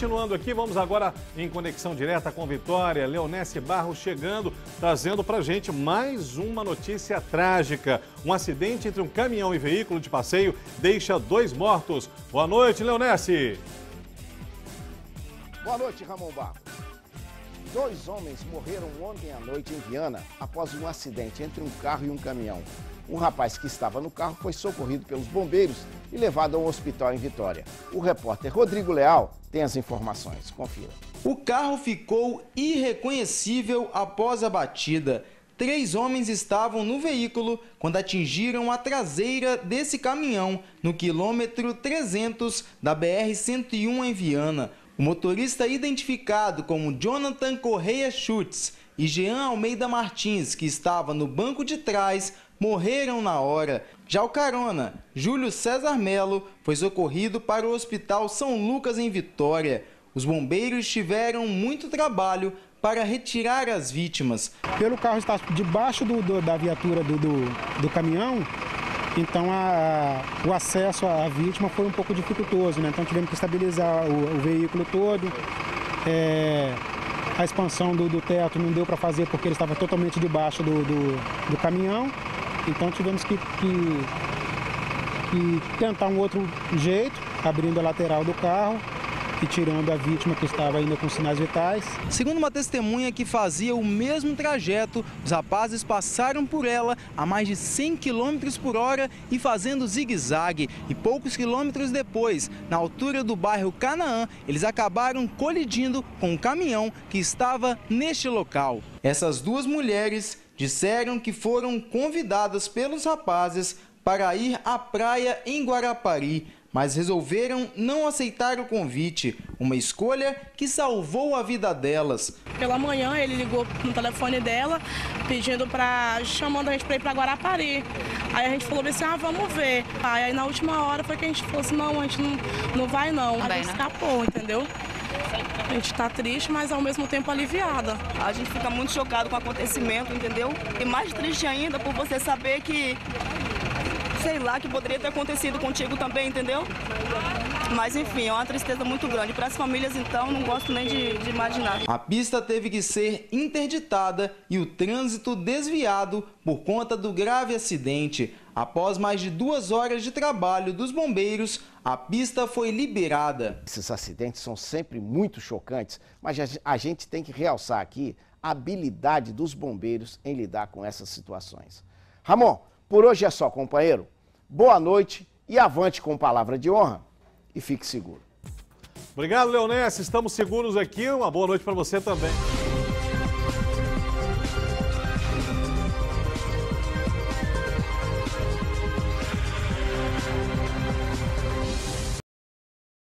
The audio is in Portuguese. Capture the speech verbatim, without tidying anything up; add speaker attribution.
Speaker 1: continuando aqui, vamos agora em conexão direta com Vitória. Leonesse Barros chegando, trazendo pra gente mais uma notícia trágica. Um acidente entre um caminhão e veículo de passeio deixa dois mortos. Boa noite, Leonesse.
Speaker 2: Boa noite, Ramon Barros. Dois homens morreram ontem à noite em Viana após um acidente entre um carro e um caminhão. Um rapaz que estava no carro foi socorrido pelos bombeiros e levado a um hospital em Vitória. O repórter Rodrigo Leal tem as informações. Confira.
Speaker 3: O carro ficou irreconhecível após a batida. Três homens estavam no veículo quando atingiram a traseira desse caminhão no quilômetro trezentos da B R cento e um em Viana. O motorista, identificado como Jonathan Correia Schutz e Jean Almeida Martins, que estava no banco de trás, morreram na hora. Já o carona, Júlio César Melo, foi socorrido para o Hospital São Lucas em Vitória. Os bombeiros tiveram muito trabalho para retirar as vítimas.
Speaker 4: Pelo carro estar debaixo do, do, da viatura do, do, do caminhão, então a, o acesso à vítima foi um pouco dificultoso, né? Então tivemos que estabilizar o, o veículo todo. É, a expansão do, do teto não deu para fazer porque ele estava totalmente debaixo do, do, do caminhão. Então tivemos que, que, que tentar um outro jeito, abrindo a lateral do carro e tirando a vítima que estava ainda com sinais vitais.
Speaker 3: Segundo uma testemunha que fazia o mesmo trajeto, os rapazes passaram por ela a mais de cem quilômetros por hora e fazendo zigue-zague. E poucos quilômetros depois, na altura do bairro Canaã, eles acabaram colidindo com um caminhão que estava neste local. Essas duas mulheres disseram que foram convidadas pelos rapazes para ir à praia em Guarapari, mas resolveram não aceitar o convite, uma escolha que salvou a vida delas.
Speaker 5: Pela manhã ele ligou no telefone dela, pedindo para, chamando a gente para ir para Guarapari. Aí a gente falou assim, ah, vamos ver. Aí na última hora foi que a gente falou assim, não, a gente não, não vai não. A gente escapou, entendeu? A gente tá triste, mas ao mesmo tempo aliviada.
Speaker 6: A gente fica muito chocado com o acontecimento, entendeu? E mais triste ainda por você saber que, sei lá, que poderia ter acontecido contigo também, entendeu? Mas enfim, é uma tristeza muito grande. Para as famílias, então, não gosto nem de, de imaginar.
Speaker 3: A pista teve que ser interditada e o trânsito desviado por conta do grave acidente. Após mais de duas horas de trabalho dos bombeiros, a pista foi liberada.
Speaker 2: Esses acidentes são sempre muito chocantes, mas a gente tem que realçar aqui a habilidade dos bombeiros em lidar com essas situações. Ramon, por hoje é só, companheiro. Boa noite e avante com palavra de honra e fique seguro.
Speaker 1: Obrigado, Leonesse. Estamos seguros aqui. Uma boa noite para você também.